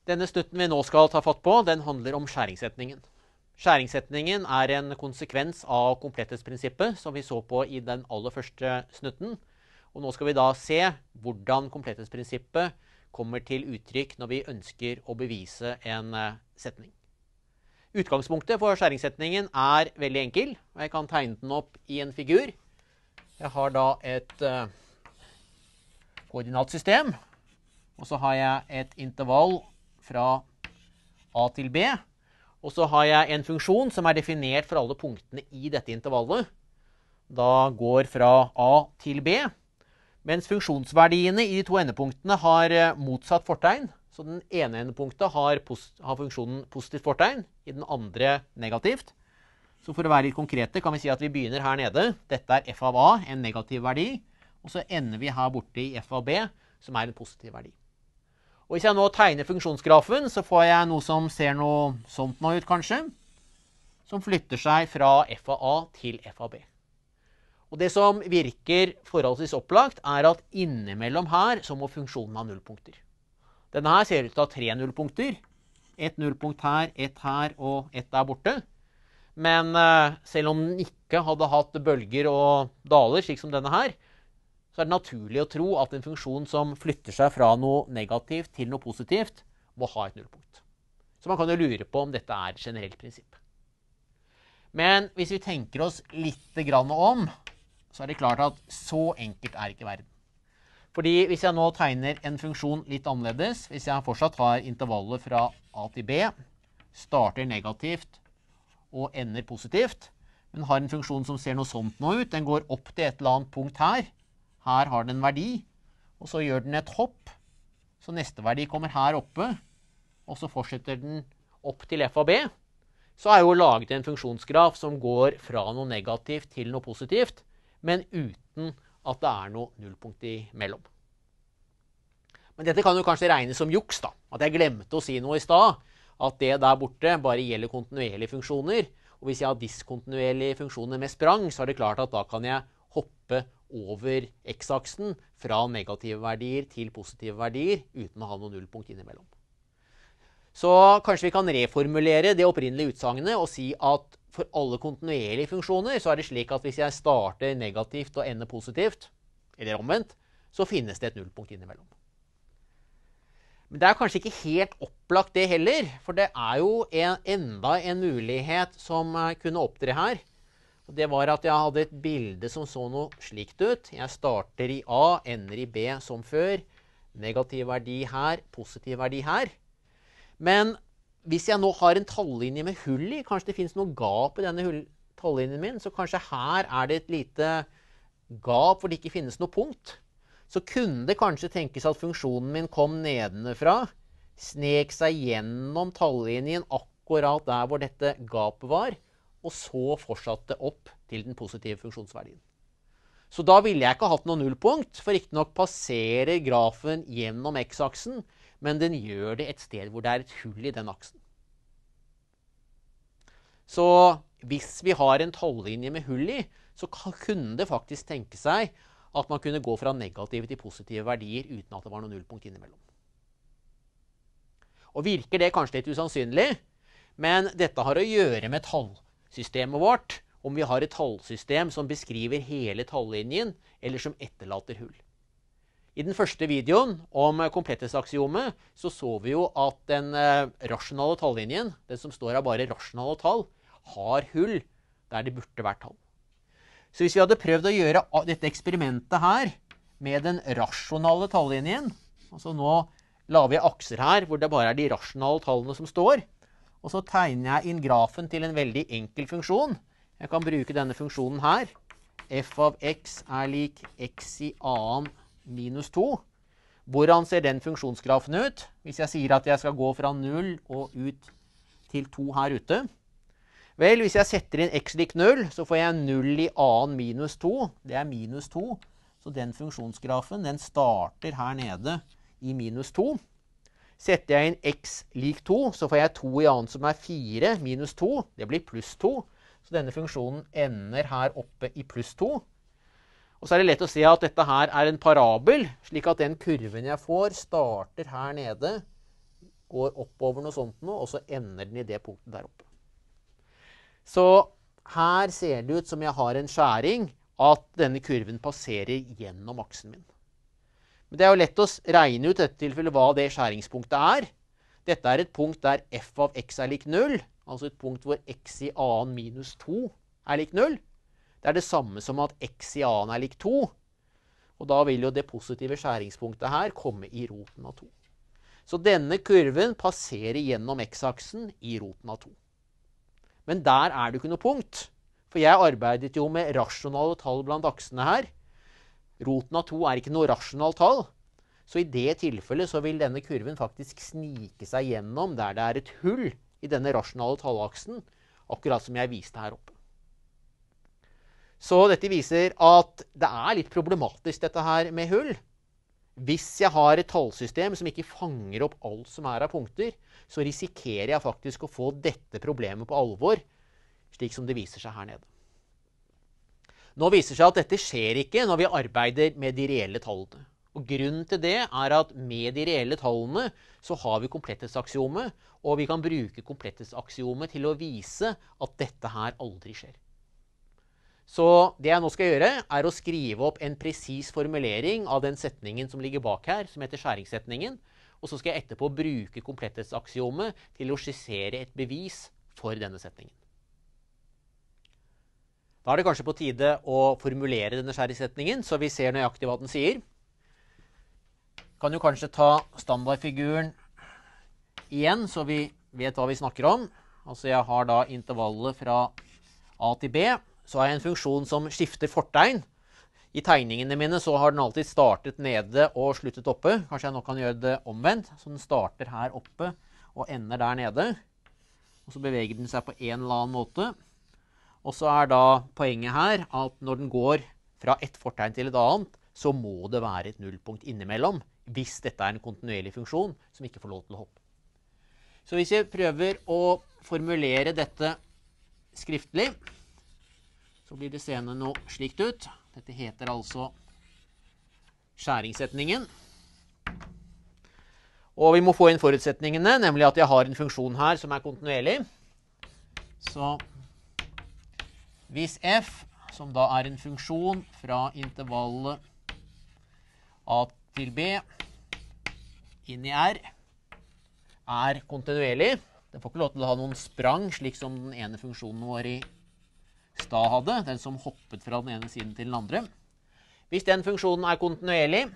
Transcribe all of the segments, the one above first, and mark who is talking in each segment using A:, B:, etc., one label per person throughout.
A: Denne snutten vi nå skal ta fatt på, den handler om skjæringssetningen. Skjæringssetningen er en konsekvens av kompletthetsprinsippet, som vi så på i den aller første snutten. Og nå skal vi da se hvordan kompletthetsprinsippet kommer til uttrykk når vi ønsker å bevise en setning. Utgangspunktet for skjæringssetningen er veldig enkel, og jeg kan tegne den opp i en figur. Jeg har da et koordinatsystem, og så har jeg et intervall fra A til B, og så har jeg en funksjon som er definert for alle punktene i dette intervallet. Da går fra A til B, mens funksjonsverdiene i de to endepunktene har motsatt fortegn. Så den ene endepunktet har funksjonen positivt fortegn, i den andre negativt. Så for å være litt konkrete kan vi si at vi begynner her nede. Dette er f av A, en negativ verdi, og så ender vi her borte i f av B, som er en positiv verdi. Og hvis jeg nå tegner funksjonsgrafen, så får jeg noe som ser noe sånt nå ut kanskje, som flytter seg fra f av A til f av B. Og det som virker forholdsvis opplagt er at innimellom her så må funksjonen ha nullpunkter. Denne her ser ut til å ha 3 nullpunkter. Et nullpunkt her, et her og et der borte. Men selv om den ikke hadde hatt bølger og daler slik som denne her, så er det naturlig å tro at en funksjon som flytter seg fra noe negativt til noe positivt, må ha et nullpunkt. Så man kan jo lure på om dette er et generelt prinsipp. Men hvis vi tenker oss litt grann om, så er det klart at så enkelt er ikke verden. Fordi hvis jeg nå tegner en funksjon litt annerledes, hvis jeg fortsatt har intervallet fra A til B, starter negativt og ender positivt, men har en funksjon som ser noe sånt nå ut, den går opp til et eller annet punkt her. Her har den en verdi, og så gjør den et hopp, så neste verdi kommer her oppe, og så fortsetter den opp til f av B. Så er jo laget en funksjonsgraf som går fra noe negativt til noe positivt, men uten at det er noe nullpunkt imellom. Men dette kan jo kanskje regnes som juks da, at jeg glemte å si noe i sted, at det der borte bare gjelder kontinuerlige funksjoner, og hvis jeg har diskontinuerlige funksjoner med sprang, så er det klart at da kan jeg hoppe over x-aksen fra negative verdier til positive verdier, uten å ha noe nullpunkt innimellom. Så kanskje vi kan reformulere det opprinnelige utsagnet og si at for alle kontinuerlige funksjoner så er det slik at hvis jeg starter negativt og ender positivt, eller omvendt, så finnes det et nullpunkt innimellom. Men det er kanskje ikke helt opplagt det heller, for det er jo enda en mulighet som kunne opptre her. Og det var at jeg hadde et bilde som så noe slikt ut. Jeg starter i A, ender i B som før. Negativ verdi her, positiv verdi her. Men hvis jeg nå har en tallinje med hull i, kanskje det finnes noe gap i denne tallinjen min, så kanskje her er det et lite gap hvor det ikke finnes noe punkt. Så kunne det kanskje tenkes at funksjonen min kom nedenfra, snek seg gjennom tallinjen akkurat der hvor dette gapet var, og så fortsatte opp til den positive funksjonsverdien. Så da ville jeg ikke hatt noe nullpunkt, for ikke nok passerer grafen gjennom x-aksen, men den gjør det et sted hvor det er et hull i den aksen. Så hvis vi har en tallinje med hull i, så kunne det faktisk tenke seg at man kunne gå fra negative til positive verdier uten at det var noe nullpunkt innimellom. Og virker det kanskje litt usannsynlig, men dette har å gjøre med tallsystemet vårt, om vi har et tallsystem som beskriver hele tallinjen, eller som etterlater hull. I den første videoen om kompletthetsaksiomet så vi jo at den rasjonale tallinjen, den som står av bare rasjonale tall, har hull der det burde vært tall. Så hvis vi hadde prøvd å gjøre dette eksperimentet her med den rasjonale tallinjen, altså nå lager vi akser her hvor det bare er de rasjonale tallene som står, og så tegner jeg inn grafen til en veldig enkel funksjon. Jeg kan bruke denne funksjonen her. F av x er lik x i annen minus 2. Hvordan ser den funksjonsgrafen ut? Hvis jeg sier at jeg skal gå fra 0 og ut til 2 her ute. Vel, hvis jeg setter inn x lik 0, så får jeg 0 i annen minus 2. Det er minus 2. Så den funksjonsgrafen, den starter her nede i minus 2. Setter jeg inn x lik 2, så får jeg 2 i annen som er 4, minus 2. Det blir pluss 2. Så denne funksjonen ender her oppe i pluss 2. Og så er det lett å se at dette her er en parabel, slik at den kurven jeg får starter her nede går oppover noe sånt nå, og så ender den i det punktet der oppe. Så her ser det ut som jeg har en skjæring, at denne kurven passerer gjennom aksen min. Men det er jo lett å regne ut i dette tilfellet hva det skjæringspunktet er. Dette er et punkt der f av x er lik 0, altså et punkt hvor x i annen minus 2 er lik 0. Det er det samme som at x i annen er lik 2, og da vil jo det positive skjæringspunktet her komme i roten av 2. Så denne kurven passerer gjennom x-aksen i roten av 2. Men der er det ikke noe punkt, for jeg arbeidet jo med rasjonale tall blant aksene her. Roten av 2 er ikke noe rasjonalt tall, så i det tilfellet så vil denne kurven faktisk snike seg gjennom der det er et hull i denne rasjonale tallaksen, akkurat som jeg viste her oppe. Så dette viser at det er litt problematisk dette her med hull. Hvis jeg har et tallsystem som ikke fanger opp alt som er av punkter, så risikerer jeg faktisk å få dette problemet på alvor, slik som det viser seg her nede. Nå viser det seg at dette skjer ikke når vi arbeider med de reelle tallene. Og grunnen til det er at med de reelle tallene så har vi kompletthetsaksiomet, og vi kan bruke kompletthetsaksiomet til å vise at dette her aldri skjer. Så det jeg nå skal gjøre er å skrive opp en presis formulering av den setningen som ligger bak her, som heter skjæringssetningen, og så skal jeg etterpå bruke kompletthetsaksiomet til å skissere et bevis for denne setningen. Da er det kanskje på tide å formulere denne skjæringssetningen, så vi ser nøyaktig hva den sier. Kan jo kanskje ta standardfiguren igjen, så vi vet hva vi snakker om. Altså jeg har da intervallet fra a til b, så har jeg en funksjon som skifter fortegn. I tegningene mine så har den alltid startet nede og sluttet oppe. Kanskje jeg nå kan gjøre det omvendt, så den starter her oppe og ender der nede. Og så beveger den seg på en eller annen måte. Og så er da poenget her at når den går fra et fortegn til et annet, så må det være et nullpunkt innimellom, hvis dette er en kontinuerlig funksjon som ikke får lov til å hoppe. Så hvis jeg prøver å formulere dette skriftlig, så blir det seende noe slikt ut. Dette heter altså skjæringssetningen. Og vi må få inn forutsetningene, nemlig at jeg har en funksjon her som er kontinuerlig. Så hvis f, som da er en funksjon fra intervallet a til b inn i r, er kontinuerlig. Den får ikke lov til å ha noen sprang, slik som den ene funksjonen vår i stad hadde, den som hoppet fra den ene siden til den andre. Hvis den funksjonen er kontinuerlig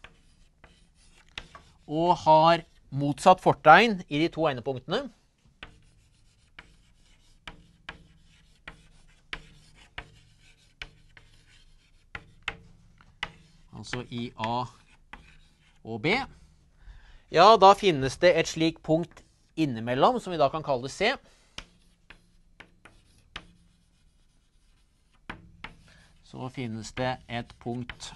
A: og har motsatt fortegn i de to endepunktene, altså i A og B, ja, da finnes det et slikt punkt innimellom, som vi da kan kalle C. Så finnes det et punkt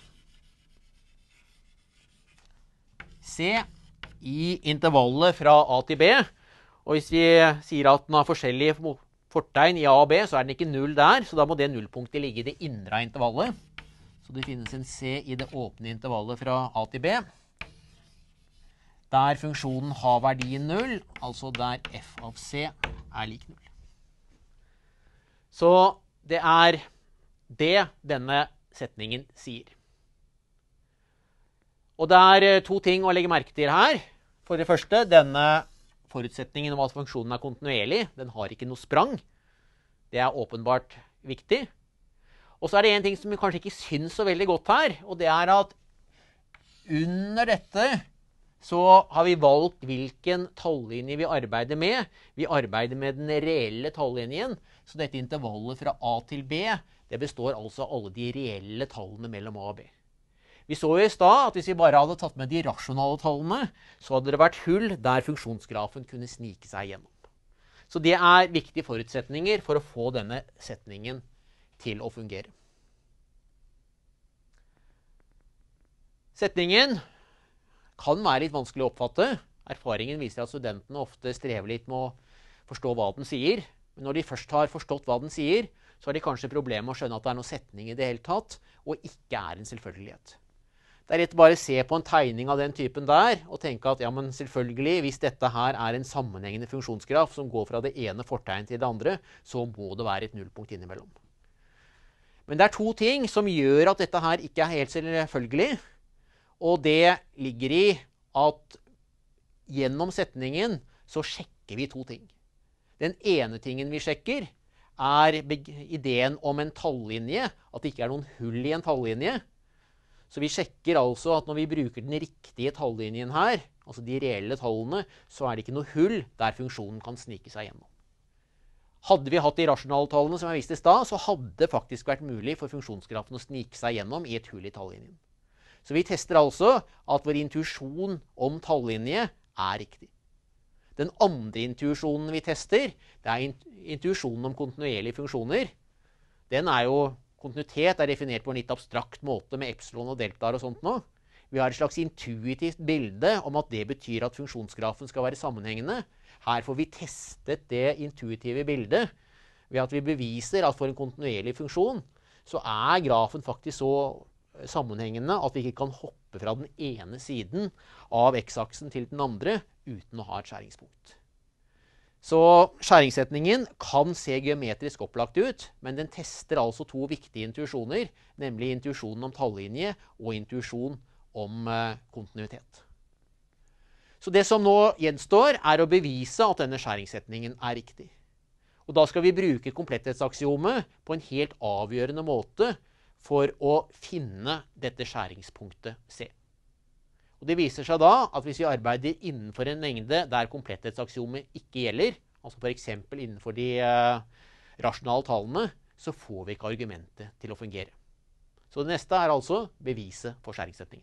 A: C i intervallet fra A til B. Og hvis vi sier at den har forskjellige fortegn i A og B, så er den ikke null der, så da må det nullpunktet ligge i det indre av intervallet. Så det finnes en C i det åpne intervallet fra A til B, der funksjonen har verdien 0, altså der f av c er lik 0. Så det er det denne setningen sier. Og det er to ting å legge merke til her. For det første, denne forutsetningen om at funksjonen er kontinuerlig, den har ikke noe sprang. Det er åpenbart viktig. Og så er det en ting som vi kanskje ikke synes så veldig godt her, og det er at under dette så har vi valgt hvilken tallinje vi arbeider med. Vi arbeider med den reelle tallinjen, så dette intervallet fra A til B, det består altså av alle de reelle tallene mellom A og B. Vi så jo i stad at hvis vi bare hadde tatt med de rasjonale tallene, så hadde det vært hull der funksjonsgrafen kunne snike seg gjennom. Så det er viktige forutsetninger for å få denne setningen til å fungere. Setningen kan være litt vanskelig å oppfatte. Erfaringen viser at studentene ofte strever litt med å forstå hva den sier. Men når de først har forstått hva den sier, så har de kanskje problemer med å skjønne at det er noen setning i det hele tatt, og ikke er en selvfølgelighet. Det er rett bare å se på en tegning av den typen der, og tenke at ja, men selvfølgelig, hvis dette her er en sammenhengende funksjonsgraf som går fra det ene fortegnet til det andre, så må det være et nullpunkt innimellom. Men det er to ting som gjør at dette her ikke er helt selvfølgelig, og det ligger i at gjennom setningen så sjekker vi to ting. Den ene tingen vi sjekker er ideen om en tallinje, at det ikke er noen hull i en tallinje. Så vi sjekker altså at når vi bruker den riktige tallinjen her, altså de reelle tallene, så er det ikke noe hull der funksjonen kan snike seg gjennom. Hadde vi hatt de rasjonale tallene som jeg viste i stad, så hadde det faktisk vært mulig for funksjonsgrafen å snike seg gjennom i et hull i tallinjen. Så vi tester altså at vår intuisjon om tallinje er riktig. Den andre intuisjonen vi tester, det er intuisjonen om kontinuerlige funksjoner. Den er jo kontinuitet er definert på en litt abstrakt måte med epsilon og deltaer og sånt nå. Vi har et slags intuitivt bilde om at det betyr at funksjonsgrafen skal være sammenhengende. Her får vi testet det intuitive bildet ved at vi beviser at for en kontinuerlig funksjon så er grafen faktisk så sammenhengende at vi ikke kan hoppe fra den ene siden av x-aksen til den andre uten å ha et skjæringspunkt. Så skjæringssetningen kan se geometrisk opplagt ut, men den tester altså to viktige intuisjoner, nemlig intuisjonen om tallinje og intuisjon om kontinuitet. Så det som nå gjenstår er å bevise at denne skjæringssetningen er riktig. Og da skal vi bruke kompletthetsaksiomet på en helt avgjørende måte for å finne dette skjæringspunktet C. Og det viser seg da at hvis vi arbeider innenfor en mengde der kompletthetsaksiomet ikke gjelder, altså for eksempel innenfor de rasjonale tallene, så får vi ikke argumentet til å fungere. Så det neste er altså beviset for skjæringssetningen.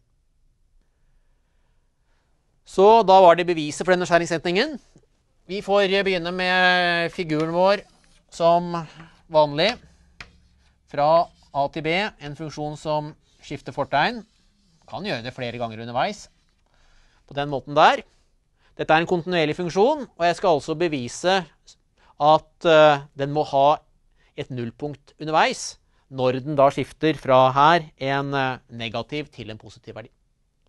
A: Så da var det beviset for denne skjæringssetningen. Vi får begynne med figuren vår som vanlig. Fra A til B, en funksjon som skifter fortegn. Kan gjøre det flere ganger underveis. På den måten der. Dette er en kontinuerlig funksjon, og jeg skal altså bevise at den må ha et nullpunkt underveis, når den da skifter fra her en negativ til en positiv verdi.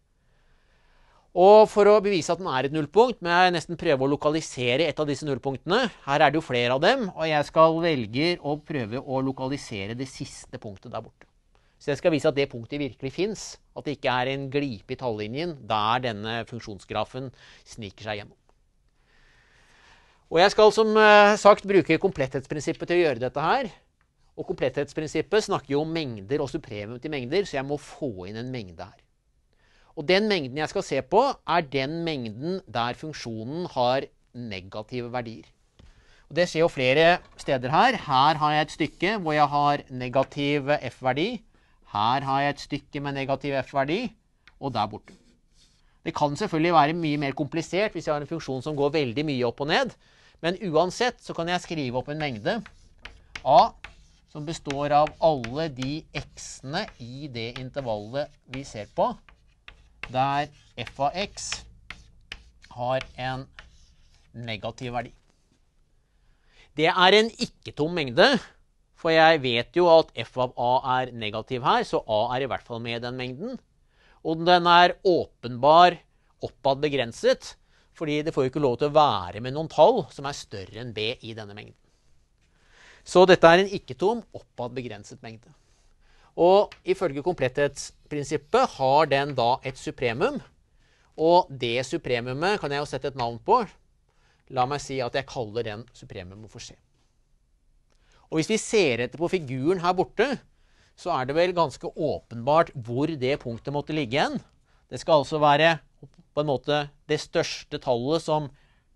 A: Og for å bevise at den er et nullpunkt, må jeg nesten prøve å lokalisere et av disse nullpunktene. Her er det jo flere av dem, og jeg skal velge å prøve å lokalisere det siste punktet der borte. Så jeg skal vise at det punktet virkelig finnes, at det ikke er en glipe i tallinjen der denne funksjonsgrafen sniker seg gjennom. Og jeg skal som sagt bruke kompletthetsprinsippet til å gjøre dette her. Og kompletthetsprinsippet snakker jo om mengder og supremum til mengder, så jeg må få inn en mengde her. Og den mengden jeg skal se på er den mengden der funksjonen har negative verdier. Og det skjer jo flere steder her. Her har jeg et stykke hvor jeg har negativ f-verdi. Her har jeg et stykke med negativ f-verdi, og der borte. Det kan selvfølgelig være mye mer komplisert hvis jeg har en funksjon som går veldig mye opp og ned, men uansett så kan jeg skrive opp en mengde A som består av alle de x-ene i det intervallet vi ser på, der f av x har en negativ verdi. Det er en ikke-tom mengde, for jeg vet jo at f av a er negativ her, så a er i hvert fall med i den mengden. Og den er åpenbar oppad begrenset, fordi det får jo ikke lov til å være med noen tall som er større enn b i denne mengden. Så dette er en ikke-tom oppad begrenset mengde. Og ifølge kompletthetsprinsippet har den da et supremum, og det supremumet kan jeg jo sette et navn på. La meg si at jeg kaller den supremumet for C. Og hvis vi ser etter på figuren her borte, så er det vel ganske åpenbart hvor det punktet måtte ligge igjen. Det skal altså være på en måte det største tallet som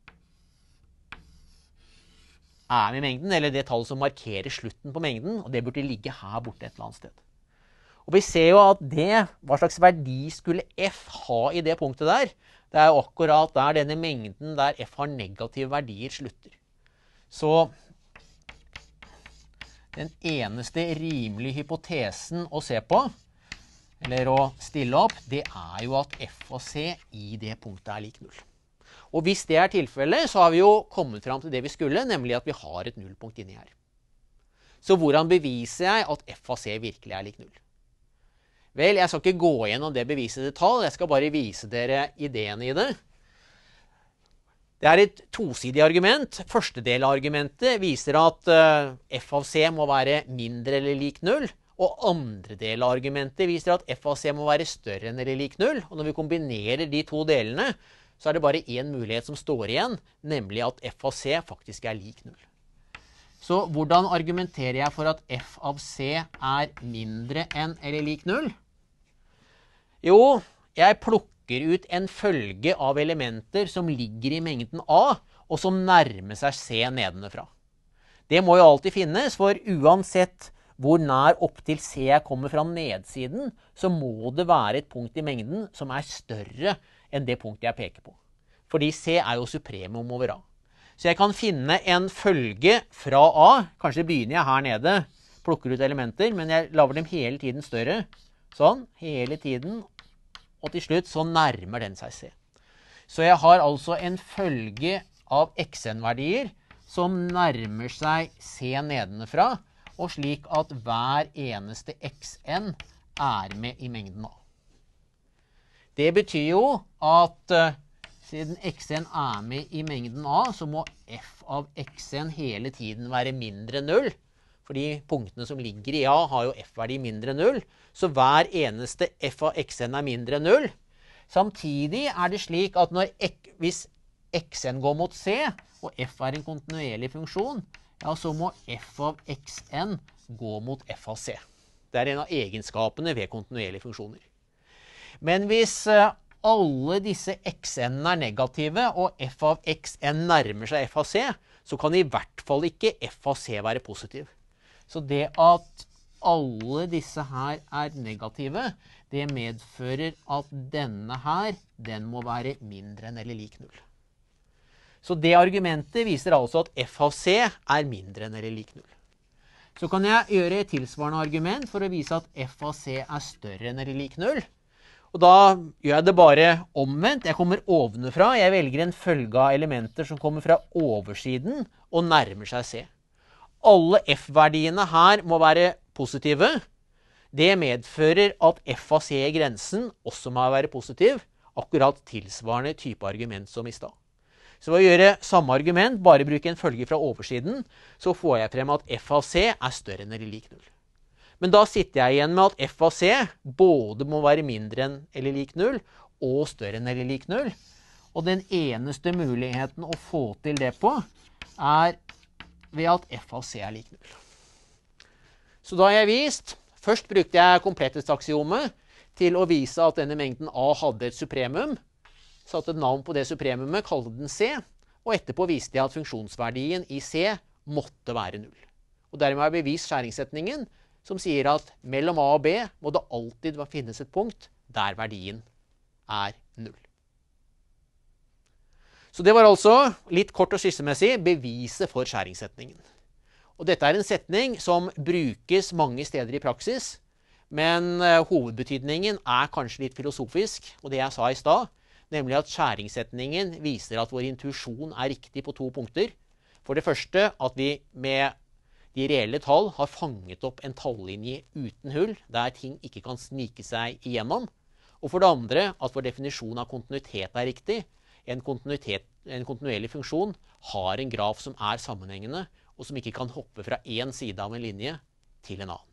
A: er med mengden, eller det tallet som markerer slutten på mengden, og det burde ligge her borte et eller annet sted. Og vi ser jo at hva slags verdi skulle f ha i det punktet der? Det er jo akkurat der denne mengden der f har negative verdier slutter. Så den eneste rimelige hypotesen å se på, eller å stille opp, det er jo at f og c i det punktet er lik 0. Og hvis det er tilfellet, så har vi jo kommet fram til det vi skulle, nemlig at vi har et nullpunkt inni her. Så hvordan beviser jeg at f av c virkelig er lik 0? Vel, jeg skal ikke gå gjennom det beviset i detalj, jeg skal bare vise dere ideen i det. Det er et tosidig argument. Første del av argumentet viser at f av c må være mindre eller lik 0, og andre del av argumentet viser at f av c må være større enn eller lik 0, og når vi kombinerer de to delene, så er det bare en mulighet som står igjen, nemlig at f av c faktisk er lik 0. Så hvordan argumenterer jeg for at f av c er mindre enn eller lik 0? Jo, jeg plukker ut en følge av elementer som ligger i mengden A, og som nærmer seg C nedenfra. Det må jo alltid finnes, for uansett hvor nær opp til C jeg kommer fra nedsiden, så må det være et punkt i mengden som er større enn det punktet jeg peker på. Fordi C er jo supremum over A. Så jeg kan finne en følge fra A, kanskje begynner jeg her nede, plukker ut elementer, men jeg lager dem hele tiden større. Sånn, hele tiden. Og til slutt så nærmer den seg C. Så jeg har altså en følge av xn-verdier som nærmer seg C nedenfra, og slik at hver eneste xn er med i mengden A. Det betyr jo at siden xn er med i mengden A, så må f av xn hele tiden være mindre 0. Fordi punktene som ligger i A har jo f-verdi mindre 0. Så hver eneste f av xn er mindre 0. Samtidig er det slik at hvis xn går mot c, og f er en kontinuerlig funksjon, ja, så må f av xn gå mot f av c. Det er en av egenskapene ved kontinuerlige funksjoner. Men hvis alle disse xn-ene er negative, og f av xn nærmer seg f av c, så kan i hvert fall ikke f av c være positiv. Så det at alle disse her er negative, det medfører at denne her, den må være mindre enn eller lik 0. Så det argumentet viser altså at f av c er mindre enn eller lik 0. Så kan jeg gjøre et tilsvarende argument for å vise at f av c er større enn eller lik 0. Og da gjør jeg det bare omvendt. Jeg kommer ovenfra. Jeg velger en følge av elementer som kommer fra oversiden og nærmer seg c. Alle f-verdiene her må være positive. Det medfører at f av c i grensen også må være positiv, akkurat tilsvarende type argument som i stad. Så ved å gjøre samme argument, bare bruke en følge fra oversiden, så får jeg frem at f av c er større enn eller lik 0. Men da sitter jeg igjen med at f av c både må være mindre enn eller lik 0, og større enn eller lik 0. Og den eneste muligheten å få til det på, er ved at f av c er lik 0. Så da har jeg vist, først brukte jeg kompletthetsaksiomet til å vise at denne mengden A hadde et supremum, satte et navn på det supremumet, kalte den C, og etterpå viste jeg at funksjonsverdien i C måtte være 0. Og dermed har jeg bevist skjæringssetningen, som sier at mellom A og B må det alltid finnes et punkt der verdien er 0. Så det var altså, litt kort og skissemessig, beviset for skjæringssetningen. Og dette er en setning som brukes mange steder i praksis, men hovedbetydningen er kanskje litt filosofisk, og det jeg sa i stad, nemlig at skjæringssetningen viser at vår intuisjon er riktig på to punkter. For det første at vi med de reelle tall har fanget opp en tallinje uten hull, der ting ikke kan snike seg igjennom. Og for det andre at vår definisjon av kontinuitet er riktig. En kontinuerlig funksjon har en graf som er sammenhengende, og som ikke kan hoppe fra en side av en linje til en annen.